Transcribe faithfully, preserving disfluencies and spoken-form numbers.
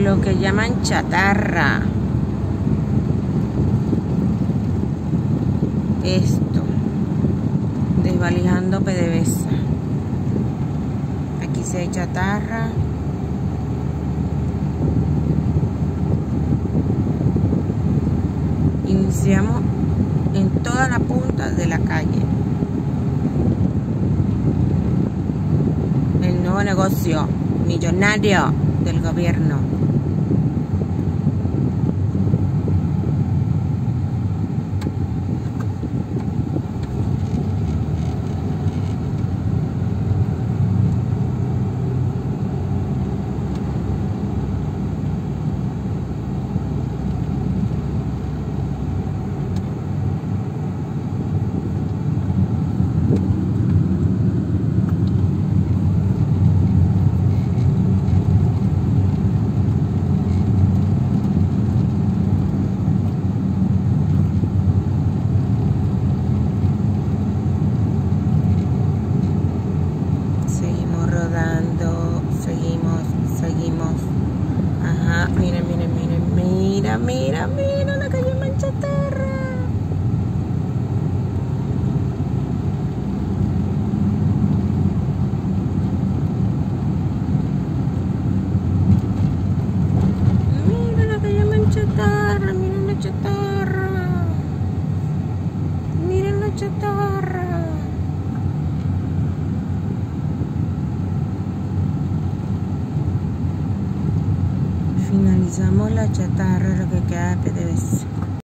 lo que llaman chatarra. Esto, desvalijando P D V S A. Aquí sí hay chatarra. Iniciamos en toda la punta de la calle. El nuevo negocio millonario del gobierno. Rodando, seguimos, seguimos. Ajá, miren, miren, miren, mira, mira, mira la calle Manchaterra. Mira la calle Manchaterra, miren la chatarra. Miren la chatarra. Finalizamos la chatarra, lo que queda de P D V S A.